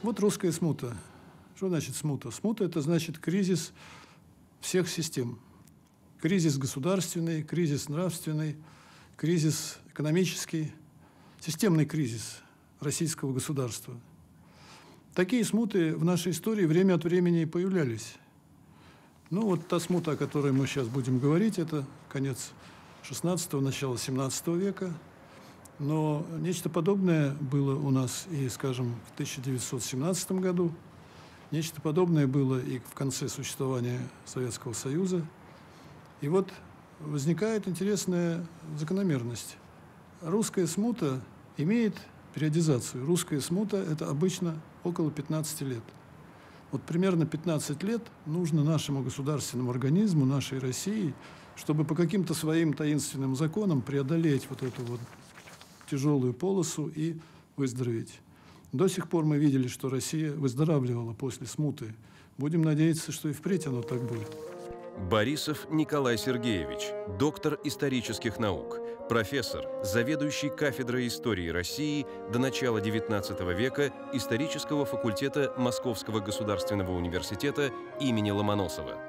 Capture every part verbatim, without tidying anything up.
Вот русская смута. Что значит смута? Смута – это значит кризис всех систем. Кризис государственный, кризис нравственный, кризис экономический, системный кризис российского государства. Такие смуты в нашей истории время от времени появлялись. Ну вот та смута, о которой мы сейчас будем говорить, это конец шестнадцатого, начало семнадцатого века. Но нечто подобное было у нас и, скажем, в тысяча девятьсот семнадцатом году. Нечто подобное было и в конце существования Советского Союза. И вот возникает интересная закономерность. Русская смута имеет периодизацию. Русская смута – это обычно около пятнадцати лет. Вот примерно пятнадцать лет нужно нашему государственному организму, нашей России, чтобы по каким-то своим таинственным законам преодолеть вот эту вот тяжелую полосу и выздороветь. До сих пор мы видели, что Россия выздоравливала после смуты. Будем надеяться, что и впредь оно так будет. Борисов Николай Сергеевич, доктор исторических наук, профессор, заведующий кафедрой истории России до начала девятнадцатого века исторического факультета Московского государственного университета имени Ломоносова.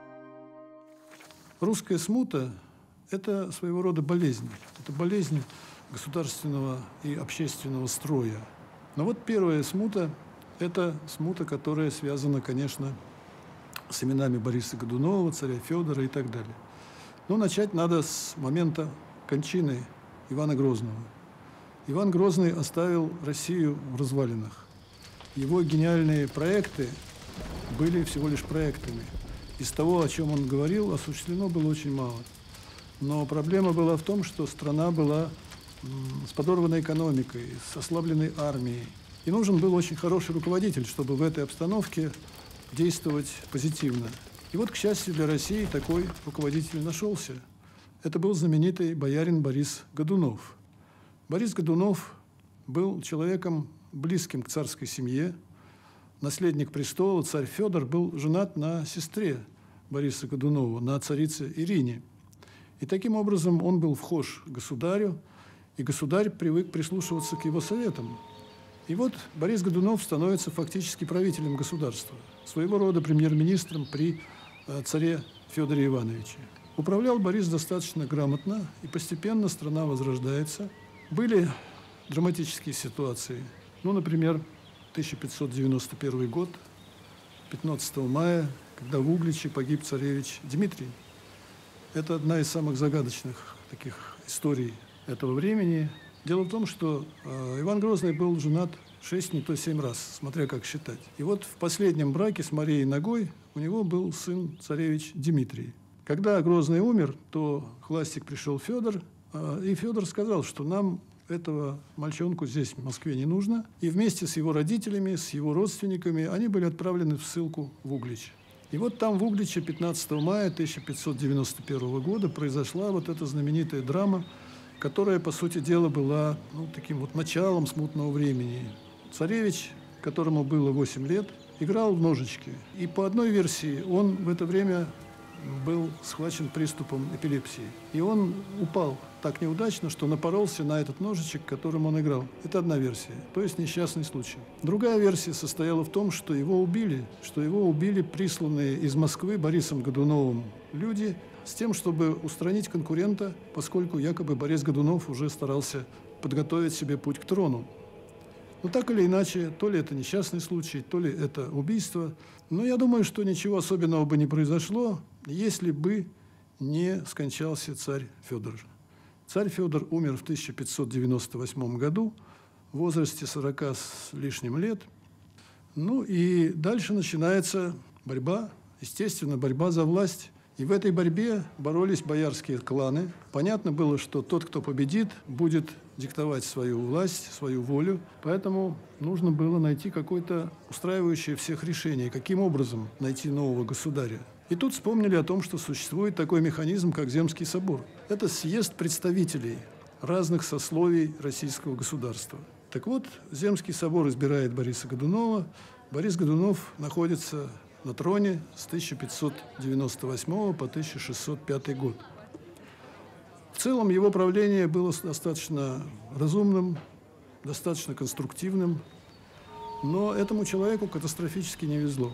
Русская смута – это своего рода болезнь. Это болезнь государственного и общественного строя. Но вот первая смута – это смута, которая связана, конечно, с именами Бориса Годунова, царя Федора и так далее. Но начать надо с момента кончины Ивана Грозного. Иван Грозный оставил Россию в развалинах. Его гениальные проекты были всего лишь проектами. Из того, о чем он говорил, осуществлено было очень мало. Но проблема была в том, что страна была с подорванной экономикой, с ослабленной армией. И нужен был очень хороший руководитель, чтобы в этой обстановке действовать позитивно. И вот, к счастью для России, такой руководитель нашелся. Это был знаменитый боярин Борис Годунов. Борис Годунов был человеком близким к царской семье. Наследник престола, царь Федор, был женат на сестре Бориса Годунова, на царице Ирине. И таким образом он был вхож к государю, и государь привык прислушиваться к его советам. И вот Борис Годунов становится фактически правителем государства, своего рода премьер-министром при э, царе Федоре Ивановиче. Управлял Борис достаточно грамотно, и постепенно страна возрождается. Были драматические ситуации. Ну, например, тысяча пятьсот девяносто первый год, пятнадцатого мая, когда в Угличе погиб царевич Дмитрий. Это одна из самых загадочных таких историй этого времени. Дело в том, что э, Иван Грозный был женат шесть, не то семь раз, смотря как считать. И вот в последнем браке с Марией Ногой у него был сын царевич Дмитрий. Когда Грозный умер, то к власти пришел Федор, э, и Федор сказал, что нам этого мальчонку здесь, в Москве, не нужно. И вместе с его родителями, с его родственниками они были отправлены в ссылку в Углич. И вот там в Угличе пятнадцатого мая тысяча пятьсот девяносто первого года произошла вот эта знаменитая драма, которая, по сути дела, была ну, таким вот началом смутного времени. Царевич, которому было восемь лет, играл в ножички. И по одной версии он в это время был схвачен приступом эпилепсии. И он упал так неудачно, что напоролся на этот ножичек, которым он играл. Это одна версия, то есть несчастный случай. Другая версия состояла в том, что его убили, что его убили присланные из Москвы Борисом Годуновым люди с тем, чтобы устранить конкурента, поскольку якобы Борис Годунов уже старался подготовить себе путь к трону. Но так или иначе, то ли это несчастный случай, то ли это убийство. Но я думаю, что ничего особенного бы не произошло, если бы не скончался царь Федор. Царь Федор умер в тысяча пятьсот девяносто восьмом году в возрасте сорока с лишним лет. Ну и дальше начинается борьба, естественно, борьба за власть. И в этой борьбе боролись боярские кланы. Понятно было, что тот, кто победит, будет диктовать свою власть, свою волю. Поэтому нужно было найти какое-то устраивающее всех решение, каким образом найти нового государя. И тут вспомнили о том, что существует такой механизм, как Земский собор. Это съезд представителей разных сословий российского государства. Так вот, Земский собор избирает Бориса Годунова. Борис Годунов находится на троне с тысяча пятьсот девяносто восьмого по тысяча шестьсот пятый год. В целом его правление было достаточно разумным, достаточно конструктивным. Но этому человеку катастрофически не везло.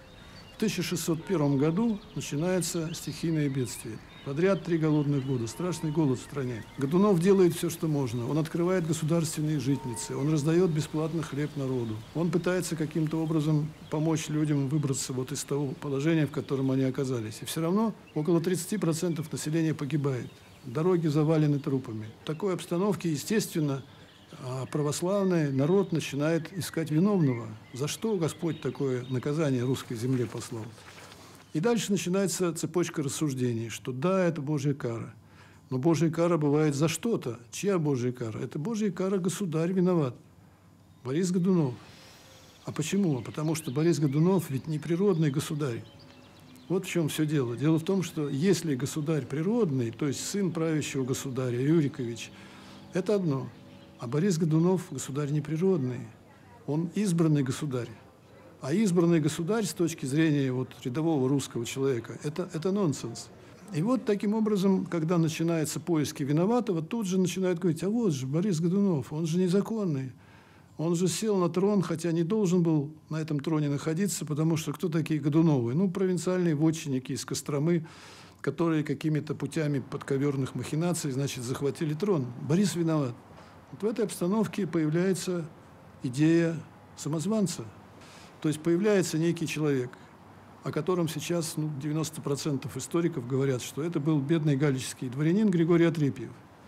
В тысяча шестьсот первом году начинается стихийное бедствие. Подряд три голодных года, страшный голод в стране. Годунов делает все, что можно. Он открывает государственные житницы, он раздает бесплатно хлеб народу. Он пытается каким-то образом помочь людям выбраться вот из того положения, в котором они оказались. И все равно около тридцати процентов населения погибает. Дороги завалены трупами. В такой обстановке, естественно, православный народ начинает искать виновного. За что Господь такое наказание русской земле послал? И дальше начинается цепочка рассуждений, что да, это Божья кара. Но Божья кара бывает за что-то. Чья Божья кара? Это Божья кара, государь виноват. Борис Годунов. А почему? Потому что Борис Годунов ведь не природный государь. Вот в чем все дело. Дело в том, что если государь природный, то есть сын правящего государя, Рюрикович, это одно. А Борис Годунов государь неприродный. Он избранный государь. А избранный государь с точки зрения вот рядового русского человека это, – это нонсенс. И вот таким образом, когда начинаются поиски виноватого, тут же начинают говорить: а вот же Борис Годунов, он же незаконный. Он же сел на трон, хотя не должен был на этом троне находиться, потому что кто такие Годуновы? Ну, провинциальные вотчинники из Костромы, которые какими-то путями подковерных махинаций, значит, захватили трон. Борис виноват. Вот в этой обстановке появляется идея самозванца. То есть появляется некий человек, о котором сейчас ну, девяносто процентов историков говорят, что это был бедный галичский дворянин Григорий Отрепьев.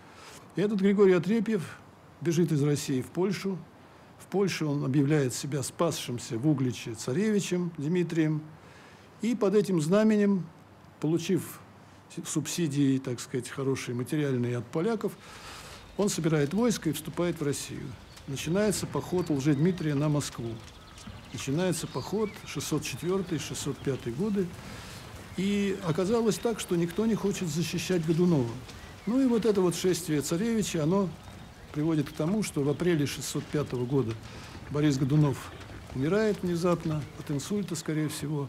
И этот Григорий Отрепьев бежит из России в Польшу. В Польше он объявляет себя спасшимся в Угличе царевичем Дмитрием. И под этим знаменем, получив субсидии, так сказать, хорошие материальные от поляков, он собирает войско и вступает в Россию. Начинается поход Лжедмитрия на Москву. Начинается поход шестьсот четвёртый — шестьсот пятый годы. И оказалось так, что никто не хочет защищать Годунова. Ну и вот это вот шествие царевича, оно приводит к тому, что в апреле шестьсот пятого года Борис Годунов умирает внезапно от инсульта, скорее всего.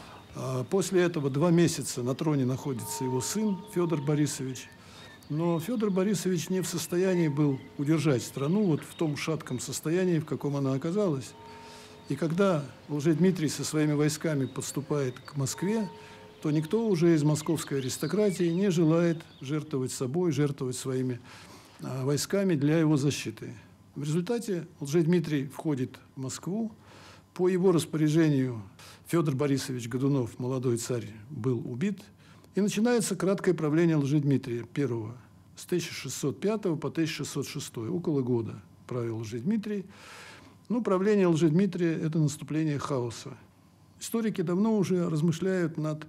После этого два месяца на троне находится его сын Федор Борисович. Но Федор Борисович не в состоянии был удержать страну вот в том шатком состоянии, в каком она оказалась. И когда Лжедмитрий со своими войсками подступает к Москве, то никто уже из московской аристократии не желает жертвовать собой, жертвовать своими а, войсками для его защиты. В результате Лжедмитрий входит в Москву. По его распоряжению Федор Борисович Годунов, молодой царь, был убит. И начинается краткое правление Лжедмитрия I. С тысяча шестьсот пятого по тысяча шестьсот шестой, около года правил Лжедмитрий. Ну, правление Лжедмитрия – это наступление хаоса. Историки давно уже размышляют над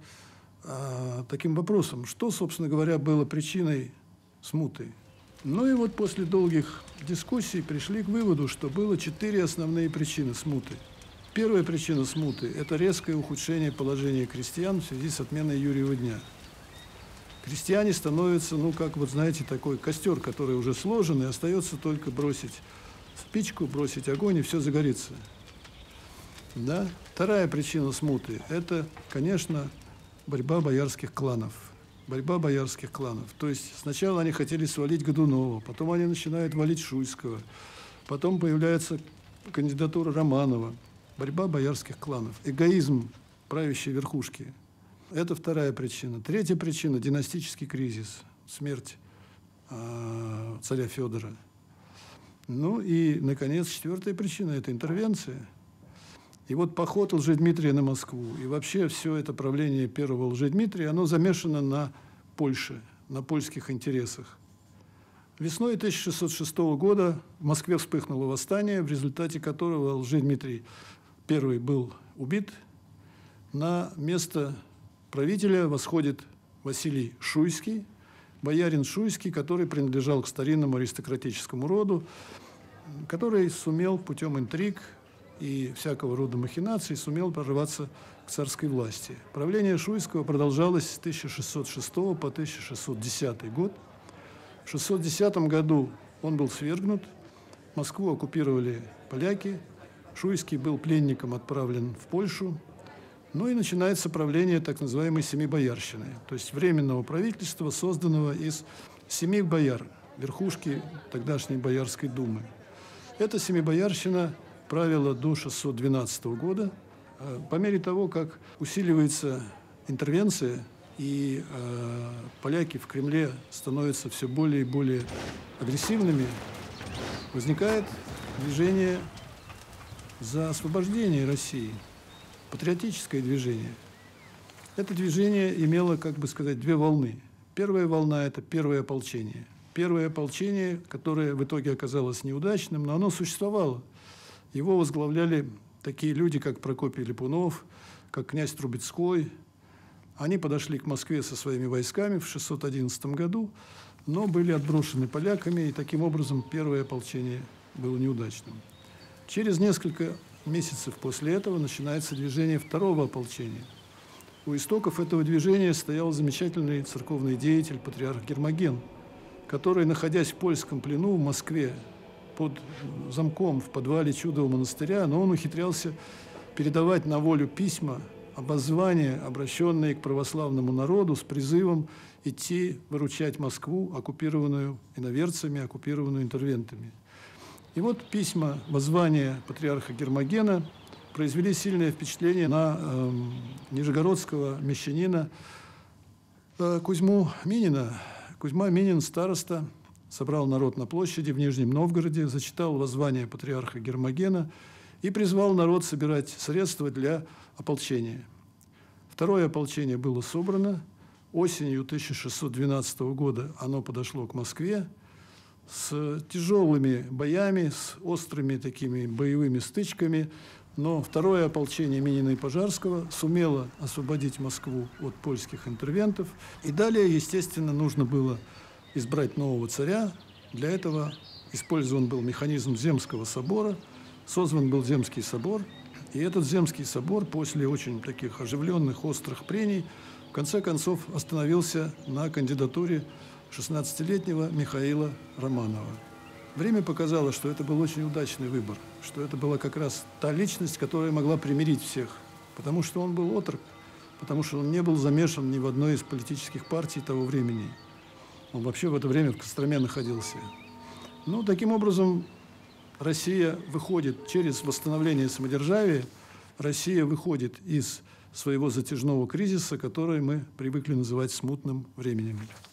а, таким вопросом, что, собственно говоря, было причиной смуты. Ну и вот после долгих дискуссий пришли к выводу, что было четыре основные причины смуты. Первая причина смуты – это резкое ухудшение положения крестьян в связи с отменой Юрьева дня. Крестьяне становятся, ну, как вот, знаете, такой костер, который уже сложен, и остается только бросить спичку, бросить огонь, и все загорится. Да? Вторая причина смуты – это, конечно, борьба боярских кланов. Борьба боярских кланов. То есть сначала они хотели свалить Годунова, потом они начинают валить Шуйского, потом появляется кандидатура Романова. Борьба боярских кланов. Эгоизм правящей верхушки. Это вторая причина. Третья причина – династический кризис, смерть э, царя Федора. Ну и, наконец, четвертая причина – это интервенция. И вот поход Лжедмитрия на Москву и вообще все это правление первого Лжедмитрия, оно замешано на Польше, на польских интересах. Весной тысяча шестьсот шестого года в Москве вспыхнуло восстание, в результате которого Лжедмитрий I был убит. На место правителя восходит Василий Шуйский, боярин Шуйский, который принадлежал к старинному аристократическому роду, который сумел путем интриг и всякого рода махинаций сумел прорваться к царской власти. Правление Шуйского продолжалось с тысяча шестьсот шестого по тысяча шестьсот десятый год. В шестьсот десятом году он был свергнут, Москву оккупировали поляки, Шуйский был пленником отправлен в Польшу. Ну и начинается правление так называемой семибоярщины, то есть временного правительства, созданного из семи бояр, верхушки тогдашней Боярской думы. Эта семибоярщина правила до шестьсот двенадцатого года. По мере того, как усиливается интервенция, и э, поляки в Кремле становятся все более и более агрессивными, возникает движение за освобождение России, патриотическое движение. Это движение имело, как бы сказать, две волны. Первая волна – это первое ополчение. Первое ополчение, которое в итоге оказалось неудачным, но оно существовало. Его возглавляли такие люди, как Прокопий Липунов, как князь Трубецкой. Они подошли к Москве со своими войсками в шестьсот одиннадцатом году, но были отброшены поляками, и таким образом первое ополчение было неудачным. Через несколько месяцев после этого начинается движение второго ополчения. У истоков этого движения стоял замечательный церковный деятель, патриарх Гермоген, который, находясь в польском плену в Москве под замком в подвале Чудового монастыря, но он ухитрялся передавать на волю письма, обозвания, обращенные к православному народу с призывом идти выручать Москву, оккупированную иноверцами, оккупированную интервентами. И вот письма, воззвания патриарха Гермогена произвели сильное впечатление на э, нижегородского мещанина э, Кузьму Минина. Кузьма Минин, староста, собрал народ на площади в Нижнем Новгороде, зачитал воззвание патриарха Гермогена и призвал народ собирать средства для ополчения. Второе ополчение было собрано. Осенью тысяча шестьсот двенадцатого года оно подошло к Москве с тяжелыми боями, с острыми такими боевыми стычками. Но второе ополчение Минина и Пожарского сумело освободить Москву от польских интервентов. И далее, естественно, нужно было избрать нового царя. Для этого использован был механизм Земского собора, созван был Земский собор. И этот Земский собор после очень таких оживленных, острых прений в конце концов остановился на кандидатуре шестнадцатилетнего Михаила Романова. Время показало, что это был очень удачный выбор, что это была как раз та личность, которая могла примирить всех, потому что он был отрок, потому что он не был замешан ни в одной из политических партий того времени. Он вообще в это время в Костроме находился. Ну, таким образом, Россия выходит через восстановление самодержавия, Россия выходит из своего затяжного кризиса, который мы привыкли называть смутным временем.